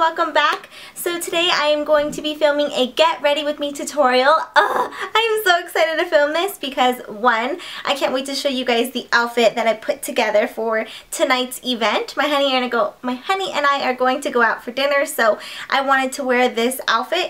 welcome back. So today I am going to be filming a get ready with me tutorial. I am so excited to film this because one, I can't wait to show you guys the outfit that I put together for tonight's event. My honey and I are going to go out for dinner, so I wanted to wear this outfit.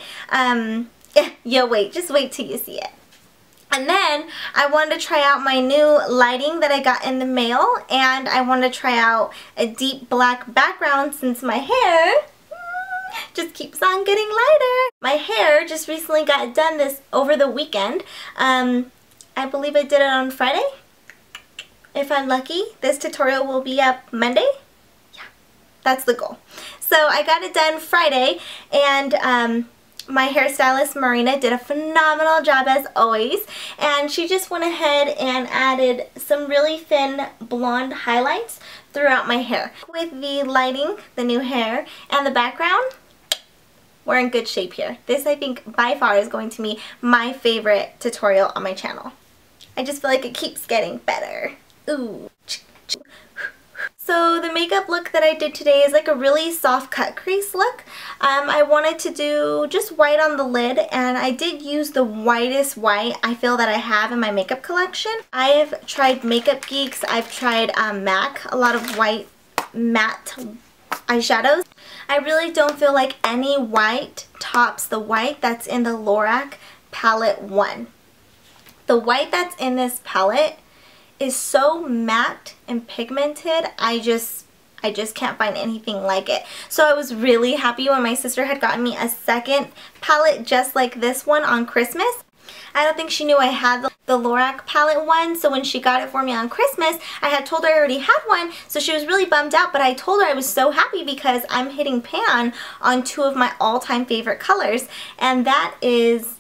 Just wait till you see it. And then I wanted to try out my new lighting that I got in the mail, and I wanted to try out a deep black background since my hair just keeps on getting lighter. My hair just recently got done over the weekend. I believe I did it on Friday. If I'm lucky, this tutorial will be up Monday. Yeah, that's the goal. So I got it done Friday, and my hairstylist Marina did a phenomenal job as always, and she just went ahead and added some really thin blonde highlights throughout my hair. With the lighting, the new hair, and the background, we're in good shape here. This, I think, by far is going to be my favorite tutorial on my channel. I just feel like it keeps getting better. Ooh. So the makeup look that I did today is like a really soft cut crease look. I wanted to do just white on the lid, and I did use the whitest white I feel that I have in my makeup collection. I have tried Makeup Geeks, I've tried MAC, a lot of white matte eyeshadows. I really don't feel like any white tops the white that's in the Lorac Palette 1. The white that's in this palette is so matte and pigmented, I just can't find anything like it. So I was really happy when my sister had gotten me a second palette just like this one on Christmas. I don't think she knew I had the Lorac palette one, so when she got it for me on Christmas, I had told her I already had one, so she was really bummed out, but I told her I was so happy because I'm hitting pan on two of my all-time favorite colors, and that is,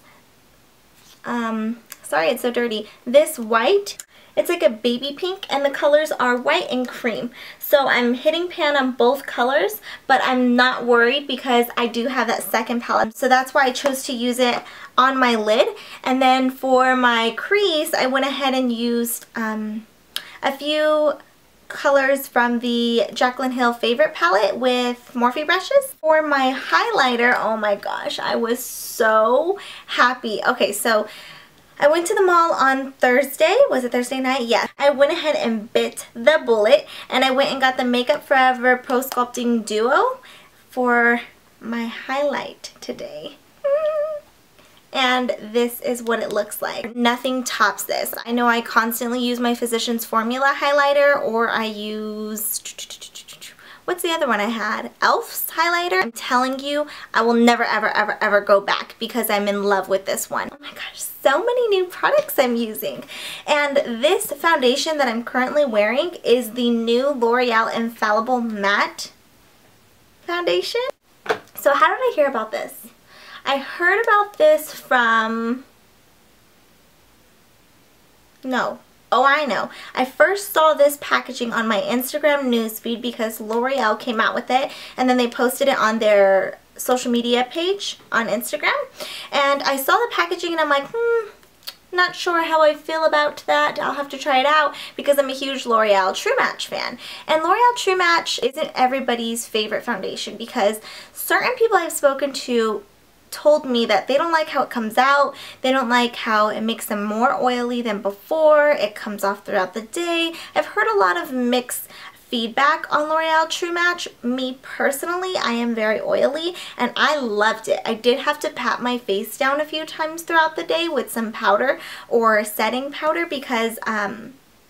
sorry it's so dirty, this white. It's like a baby pink, and the colors are white and cream. So I'm hitting pan on both colors, but I'm not worried because I do have that second palette. So that's why I chose to use it on my lid. And then for my crease, I went ahead and used a few colors from the Jaclyn Hill Favorite palette with Morphe brushes. For my highlighter, oh my gosh, I was so happy. Okay, so I went to the mall on Thursday. Was it Thursday night? Yes. I went ahead and bit the bullet, and I went and got the Makeup Forever Pro Sculpting Duo for my highlight today. And this is what it looks like. Nothing tops this. I know I constantly use my Physicians Formula highlighter, or I use, what's the other one I had? Elf's highlighter. I'm telling you, I will never ever go back because I'm in love with this one. Oh my gosh, so many new products I'm using. And this foundation that I'm currently wearing is the new L'Oreal Infallible Matte Foundation. So how did I hear about this? I heard about this from, I know. I first saw this packaging on my Instagram newsfeed because L'Oreal came out with it, and then they posted it on their social media page on Instagram. And I saw the packaging and I'm like, not sure how I feel about that. I'll have to try it out because I'm a huge L'Oreal True Match fan. And L'Oreal True Match isn't everybody's favorite foundation because certain people I've spoken to told me that they don't like how it comes out, they don't like how it makes them more oily than before, it comes off throughout the day. I've heard a lot of mixed feedback on L'Oreal True Match. Me personally, I am very oily and I loved it. I did have to pat my face down a few times throughout the day with some powder or setting powder because I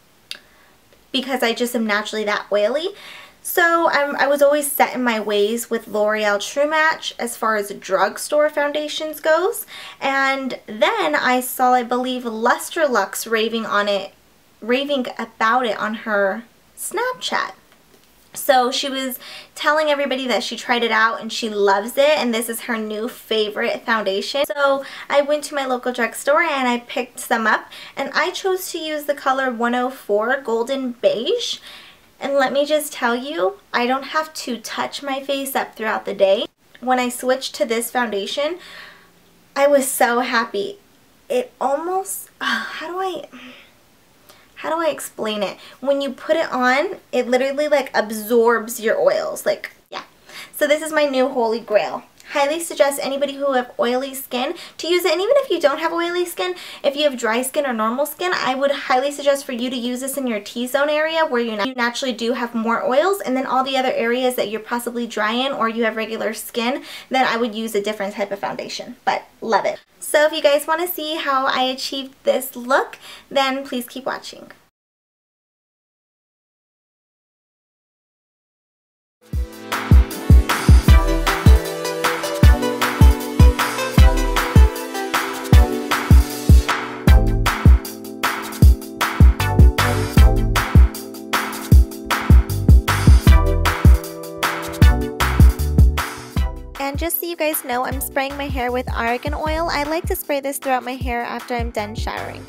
just am naturally that oily. So I was always set in my ways with L'Oreal True Match as far as drugstore foundations goes. And then I saw, I believe, Lustrelux raving about it on her Snapchat. So she was telling everybody that she tried it out and she loves it, and this is her new favorite foundation. So I went to my local drugstore and I picked some up, and I chose to use the color 104 Golden Beige. And let me just tell you, I don't have to touch my face up throughout the day. When I switched to this foundation, I was so happy. It almost, how do I explain it? When you put it on, it literally like absorbs your oils. Like, yeah. So this is my new holy grail. Highly suggest anybody who have oily skin to use it. And even if you don't have oily skin, if you have dry skin or normal skin, I would highly suggest for you to use this in your T-zone area where you naturally do have more oils, and then all the other areas that you're possibly dry in or you have regular skin, then I would use a different type of foundation. But love it. So if you guys want to see how I achieved this look, then please keep watching. And just so you guys know, I'm spraying my hair with argan oil. I like to spray this throughout my hair after I'm done showering.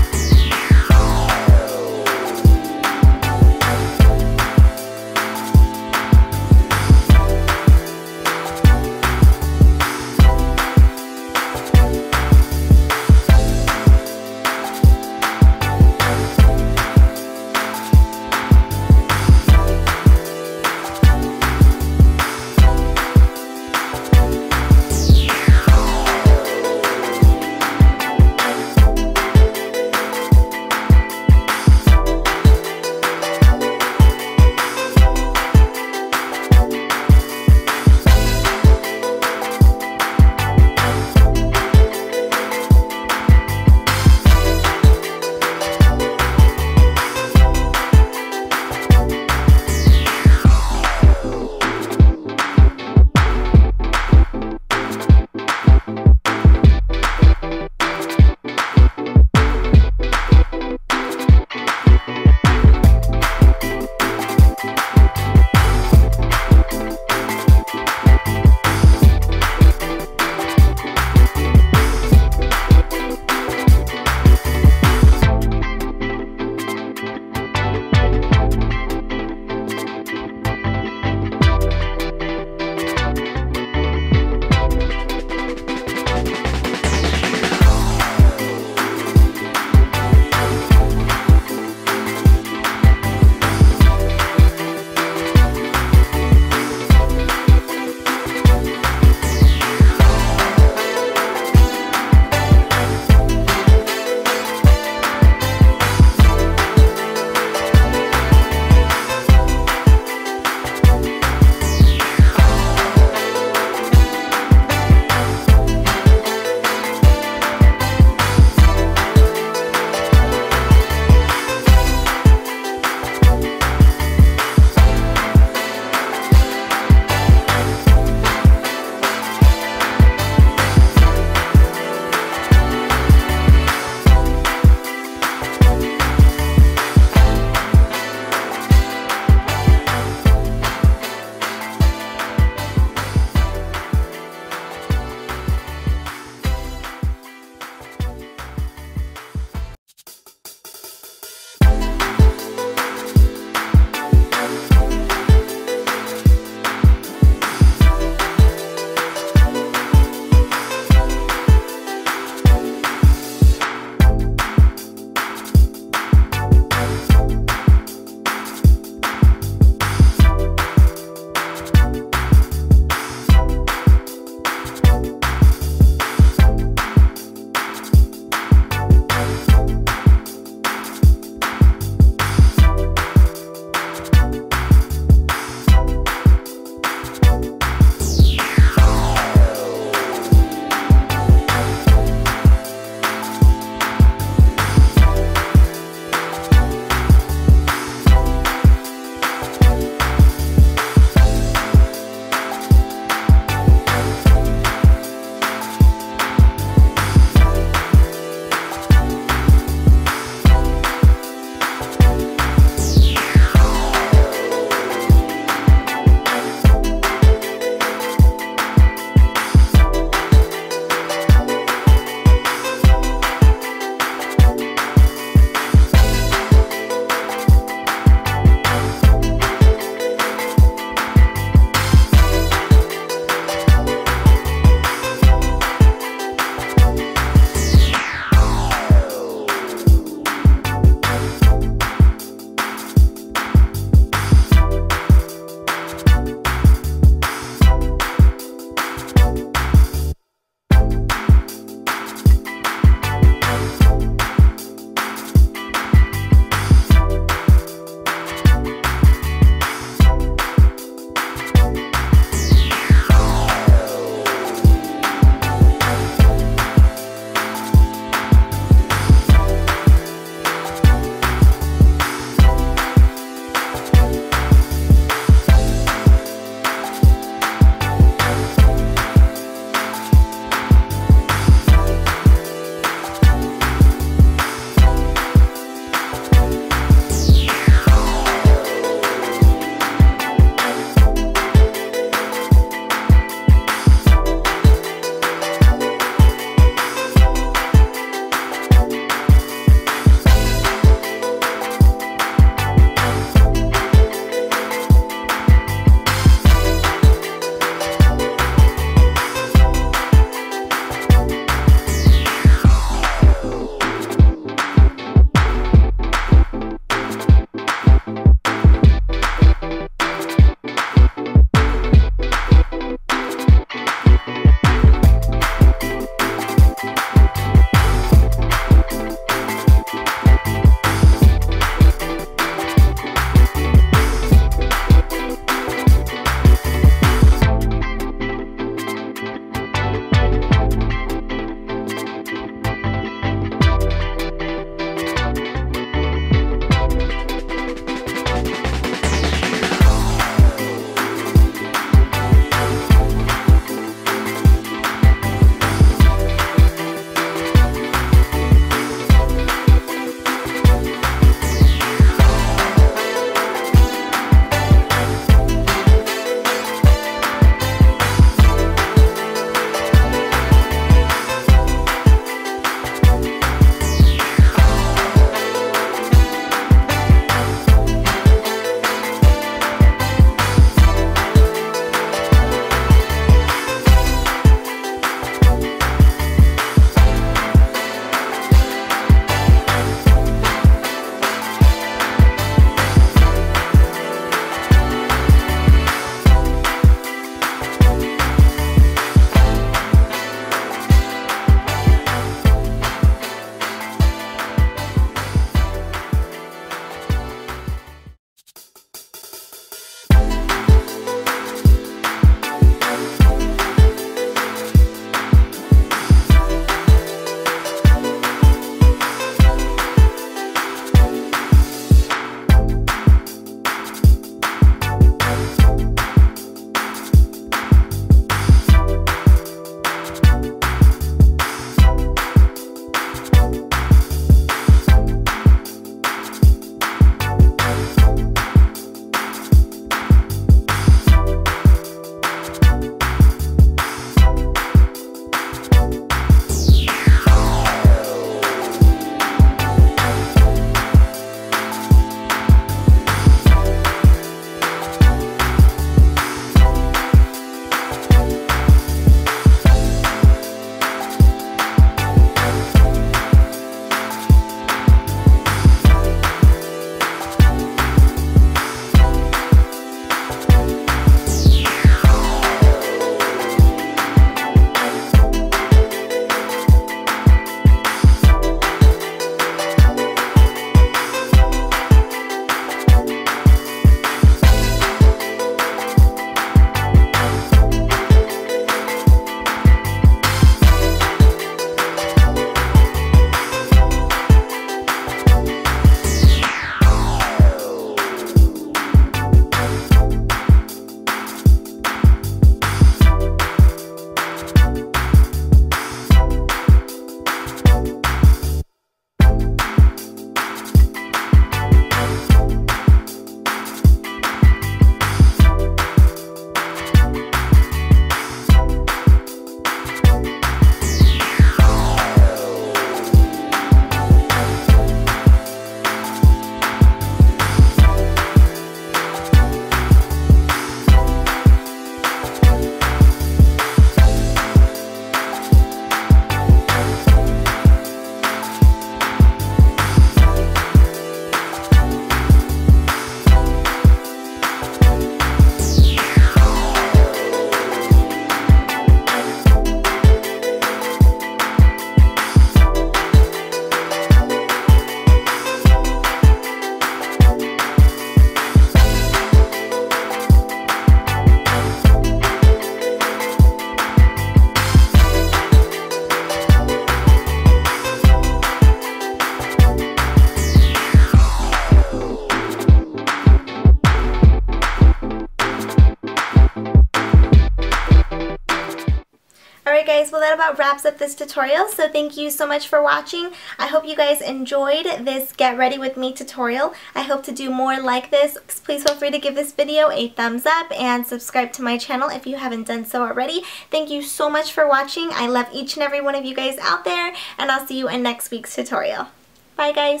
guys, well that about wraps up this tutorial, so thank you so much for watching. I hope you guys enjoyed this Get Ready With Me tutorial. I hope to do more like this. Please feel free to give this video a thumbs up and subscribe to my channel if you haven't done so already. Thank you so much for watching. I love each and every one of you guys out there, and I'll see you in next week's tutorial. Bye guys!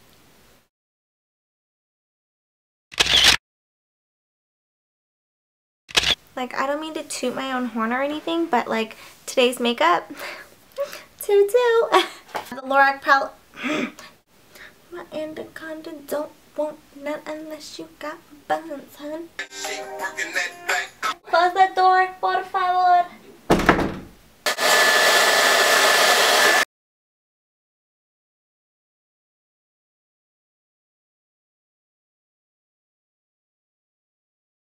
Like, I don't mean to toot my own horn or anything, but like, today's makeup, toot toot. The Lorac palette, my anaconda don't want none unless you got buns, hun. Close that door, por favor.